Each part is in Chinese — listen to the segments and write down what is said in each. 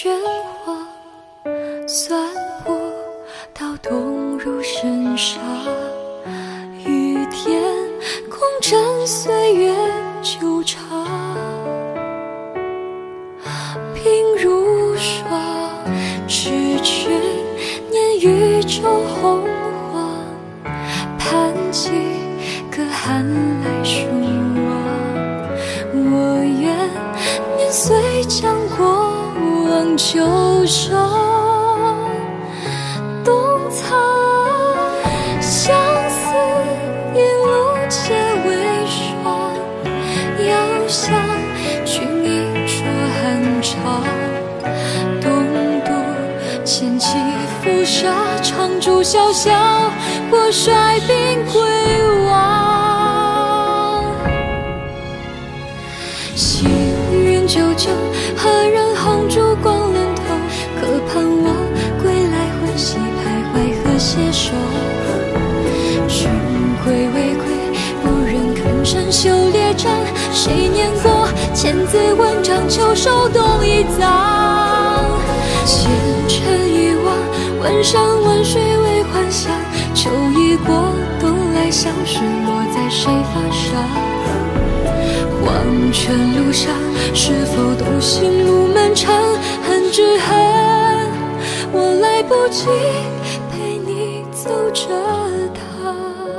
喧哗，算我到冬入深沙。雨天共枕岁月纠缠，鬓如霜，痴去年宇宙洪荒，盼几个寒来暑往。我愿年岁将过往旧伤冬藏，相思一路皆为霜。遥想君一桌寒茶，东渡千骑浮沙，长驻潇潇，我率兵归王。行云九九，何人横烛光轮头？可盼我归来欢喜徘徊，和携手。君归未归，不忍看山修列战。谁念过千字文章，秋收冬已葬。前尘已忘，万山万水为幻想。秋已过，冬来相识，落在谁发上？黄泉路上，是否都行路漫长？恨只恨我来不及陪你走这趟。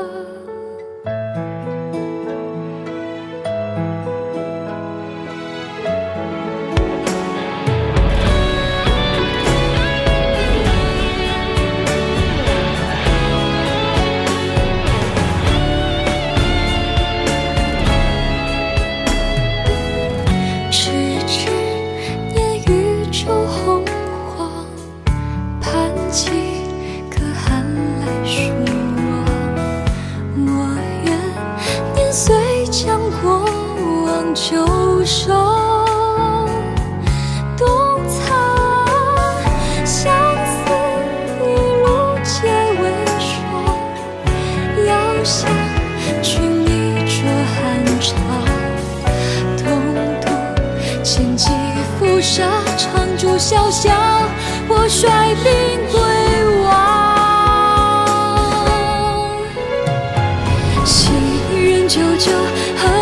旧伤冬藏，相思一路皆为霜。遥想君一桌寒茶，东渡千骑浮沙，长驻潇潇，我率兵归王。行云九九，